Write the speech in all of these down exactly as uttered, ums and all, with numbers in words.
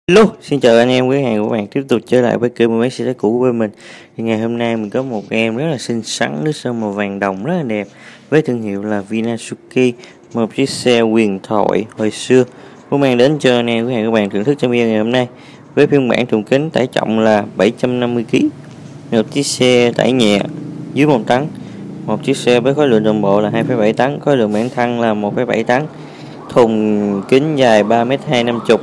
Hello, xin chào anh em quý hàng của bạn tiếp tục trở lại với kênh máy xe đá cũ của bên mình. Thì ngày hôm nay mình có một em rất là xinh xắn, nước sơn màu vàng đồng rất là đẹp với thương hiệu là Vinasuki, một chiếc xe huyền thoại hồi xưa muốn mang đến cho anh em quý hàng của bạn thưởng thức trong video ngày hôm nay với phiên bản thùng kính tải trọng là bảy trăm năm mươi ki lô gam, một chiếc xe tải nhẹ dưới một tấn, một chiếc xe với khối lượng đồng bộ là hai phẩy bảy tấn, khối lượng bản thân là một phẩy bảy tấn, thùng kính dài ba mét hai trăm năm mươi,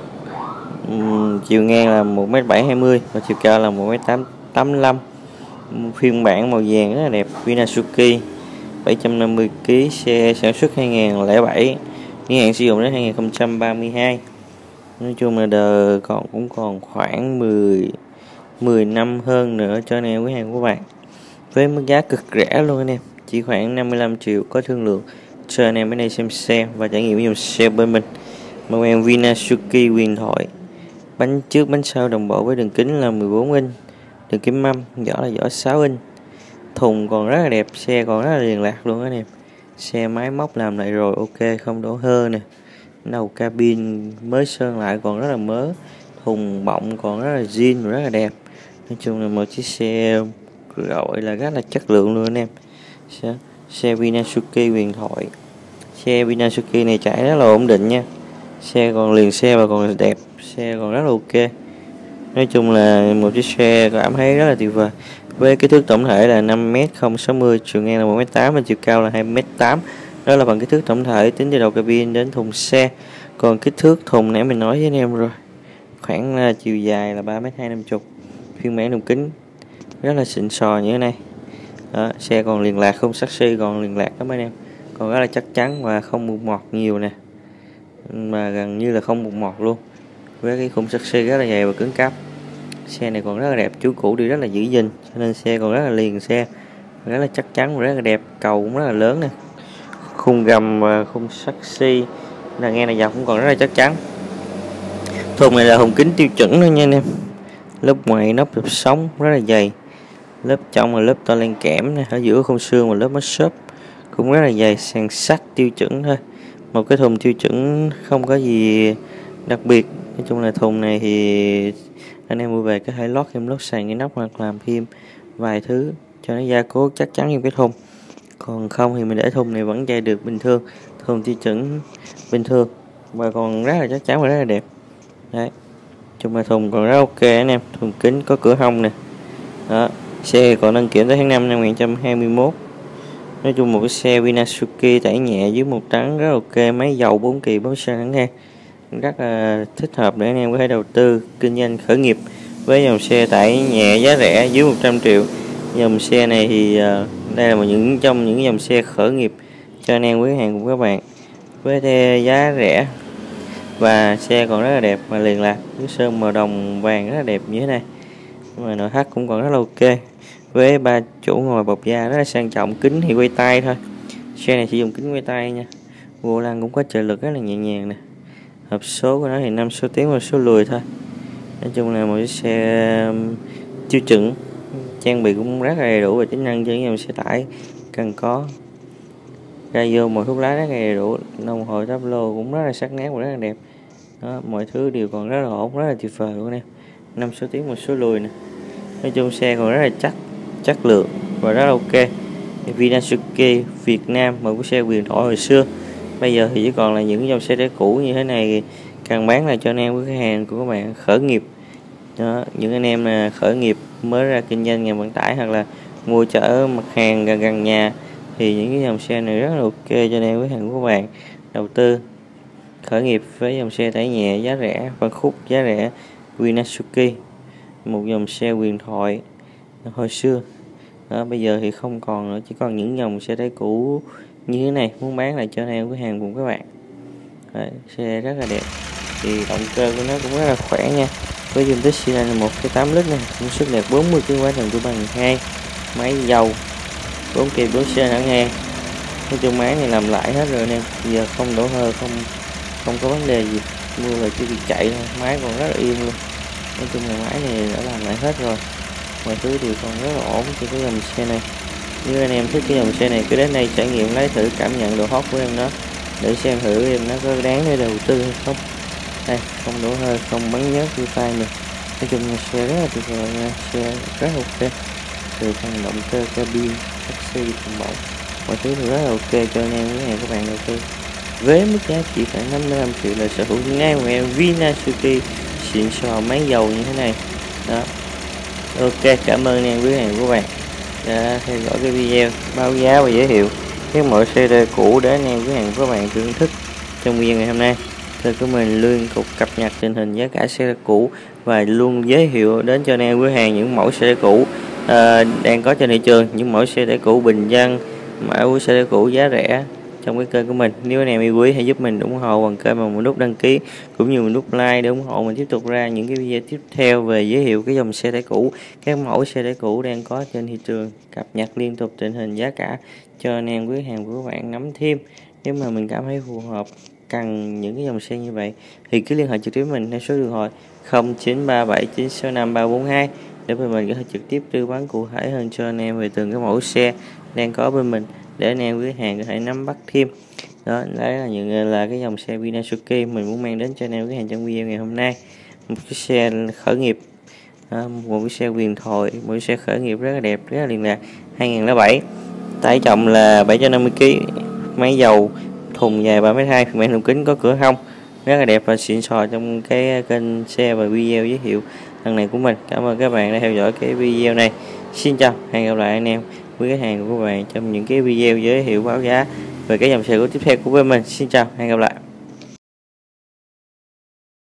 Uhm, chiều ngang là một mét bảy hai mươi và chiều cao là một mét tám mươi lăm. Phiên bản màu vàng rất là đẹp, Vinasuki, bảy trăm năm mươi ki lô gam, xe sản xuất hai nghìn không trăm lẻ bảy, niên hạn sử dụng đến hai nghìn không trăm ba mươi hai. Nói chung là đời còn cũng còn khoảng mười mười năm hơn nữa cho anh em quý hàng của bạn, với mức giá cực rẻ luôn anh em, chỉ khoảng năm mươi lăm triệu, có thương lượng cho anh em ở đây xem xe và trải nghiệm dòng xe bên mình. Màu em Vinasuki huyền thoại, bánh trước bánh sau đồng bộ với đường kính là mười bốn inch, đường kính mâm, vỏ là vỏ sáu inch, thùng còn rất là đẹp, xe còn rất là liền lạc luôn anh em. Xe máy móc làm lại rồi, ok, không đổ hơ nè, đầu cabin mới sơn lại còn rất là mới, thùng bọng còn rất là zin, rất là đẹp. Nói chung là một chiếc xe gọi là rất là chất lượng luôn anh em. Xe, xe Vinasuki huyền thoại, xe Vinasuki này chạy rất là ổn định nha, xe còn liền xe và còn đẹp, xe còn rất là ok. Nói chung là một chiếc xe cảm thấy rất là tuyệt vời, với kích thước tổng thể là năm mét không sáu mươi, chiều ngang là một mét tám và chiều cao là hai mét tám. Đó là bằng kích thước tổng thể tính từ đầu cabin đến thùng xe. Còn kích thước thùng nãy mình nói với anh em rồi, khoảng là chiều dài là ba mét hai trăm năm mươi, phiên bản thùng kính rất là xịn sò như thế này. Đó, xe còn liền lạc, không saxi còn liền lạc đó mấy anh em, còn rất là chắc chắn và không mụn mọt nhiều nè, mà gần như là không mụn mọt luôn, với cái khung sắt xe rất là dày và cứng cáp. Xe này còn rất là đẹp, chú cũ đi rất là giữ gìn, cho nên xe còn rất là liền xe, rất là chắc chắn và rất là đẹp. Cầu cũng rất là lớn nè, khung gầm và khung sắt xi là nghe là dọc cũng còn rất là chắc chắn. Thùng này là thùng kính tiêu chuẩn thôi nha anh em, lớp ngoài nắp lốp sống rất là dày, lớp trong là lớp to len kẽm nè, ở giữa khung xương và lớp mắt xốp cũng rất là dày, sàn sắt tiêu chuẩn thôi, một cái thùng tiêu chuẩn không có gì đặc biệt. Nói chung là thùng này thì anh em mua về có thể lót thêm lót sàn cái nóc hoặc làm thêm vài thứ cho nó gia cố chắc chắn trong cái thùng, còn không thì mình để thùng này vẫn chạy được bình thường, thùng tiêu chuẩn bình thường và còn rất là chắc chắn và rất là đẹp. Đấy, chung là thùng còn rất ok anh em, thùng kính có cửa hông nè. Đó, xe còn đăng kiểm tới tháng năm năm hai nghìn không trăm hai mươi mốt. Nói chung một cái xe Vinasuki tải nhẹ dưới một tấn rất ok, máy dầu bốn kỳ bốn xăng thẳng ngang, rất là thích hợp để anh em có thể đầu tư kinh doanh khởi nghiệp với dòng xe tải nhẹ giá rẻ dưới một trăm triệu. Dòng xe này thì uh, đây là một những trong những dòng xe khởi nghiệp cho anh em quý hàng của các bạn, với giá rẻ và xe còn rất là đẹp và liền lạc, nước sơn màu đồng vàng rất là đẹp như thế này, mà nội thất cũng còn rất là ok, với ba chỗ ngồi bọc da rất là sang trọng, kính thì quay tay thôi, xe này sử dụng kính quay tay nha, vô lăng cũng có trợ lực rất là nhẹ nhàng nè, hộp số của nó thì năm số tiến và số lùi thôi. Nói chung là một chiếc xe tiêu chuẩn, trang bị cũng rất là đầy đủ về tính năng cho những dòng xe tải cần có. Ra vô một thuốc lá rất là đầy đủ, đồng hồ táp lô cũng rất là sắc nét và rất là đẹp. Đó, mọi thứ đều còn rất là ổn, rất là tuyệt vời luôn em, năm số tiến một số lùi nè. Nói chung xe còn rất là chắc chất lượng và rất là ok. Vinasuki Việt Nam, một cái xe huyền thoại hồi xưa, bây giờ thì chỉ còn là những dòng xe đá cũ như thế này cần bán lại cho anh em với khách hàng của các bạn khởi nghiệp. Đó, những anh em là khởi nghiệp mới ra kinh doanh ngành vận tải hoặc là mua chở mặt hàng gần gần nhà thì những cái dòng xe này rất là ok cho anh em với hàng của các bạn đầu tư khởi nghiệp với dòng xe tải nhẹ giá rẻ, phân khúc giá rẻ Vinasuki, một dòng xe huyền thoại hồi xưa. Đó, bây giờ thì không còn nữa, chỉ còn những dòng xe tải cũ như thế này muốn bán lại cho anh em với hàng cùng các bạn. Đấy, xe rất là đẹp, thì động cơ của nó cũng rất là khỏe nha, với dung tích xi lanh là một phẩy tám lít này, công suất đạt bốn mươi ki lô oát, đồng của bằng hai, máy dầu bốn kỳ bốn xe thẳng ngang. Nói chung máy này làm lại hết rồi anh em, giờ không đổ hơ, không không có vấn đề gì, mua về chỉ việc chạy thôi, máy còn rất là yên luôn. Nói chung là máy này đã làm lại hết rồi, mọi thứ đều còn rất là ổn cho cái dòng xe này. Nếu anh em thích cái dòng xe này cứ đến đây trải nghiệm, lấy thử cảm nhận độ hot của em nó, để xem thử em nó có đáng để đầu tư hay không. Đây, không đổ hơi, không bắn nhớt như tay mình. Nói chung là xe rất là tuyệt vời nha, xe rất ok. Từ phần động cơ, cabin, taxi, thùng bẩu, mọi thứ rất là ok cho anh em với các bạn đầu tư. Với mức giá chỉ khoảng năm mươi lăm triệu là sở hữu ngay một em Vinasuki xịn sò máy dầu như thế này. Đó. Ok, cảm ơn anh em với hàng của bạn đã theo dõi cái video báo giá và giới thiệu các mẫu xe cũ để anh em với hàng của bạn thưởng thức trong video ngày hôm nay. Kênh của mình liên tục cập nhật tình hình giá cả xe cũ và luôn giới thiệu đến cho anh em với hàng những mẫu xe cũ à, đang có trên thị trường, những mẫu xe cũ bình dân, mẫu xe cũ giá rẻ trong cái kênh của mình. Nếu anh em yêu quý hãy giúp mình ủng hộ bằng kênh bằng một nút đăng ký cũng như một nút like để ủng hộ mình tiếp tục ra những cái video tiếp theo về giới thiệu cái dòng xe tải cũ, các mẫu xe tải cũ đang có trên thị trường, cập nhật liên tục tình hình giá cả cho anh em quý hàng của các bạn nắm thêm. Nếu mà mình cảm thấy phù hợp cần những cái dòng xe như vậy thì cứ liên hệ trực tiếp với mình theo số điện thoại không chín ba bảy chín sáu năm ba bốn hai để bên mình có thể trực tiếp tư vấn cụ thể hơn cho anh em về từng cái mẫu xe đang có bên mình để anh em quý hàng có thể nắm bắt thêm. Đó, đấy là những là cái dòng xe Vinasuki mình muốn mang đến cho anh em cái hàng trong video ngày hôm nay. Một cái xe khởi nghiệp, à, một cái xe huyền thoại, một cái xe khởi nghiệp rất là đẹp, rất là liền lạc. hai nghìn lẻ bảy, tải trọng là bảy trăm năm mươi ki lô gam, máy dầu, thùng dài ba mét hai, phiên bản thùng kính có cửa hông, rất là đẹp và xịn sò trong cái kênh xe và video giới thiệu lần này của mình. Cảm ơn các bạn đã theo dõi cái video này. Xin chào, hẹn gặp lại anh em với cái hàng của các bạn trong những cái video giới thiệu báo giá về cái dòng xe của tiếp theo của bên mình. Xin chào, hẹn gặp lại.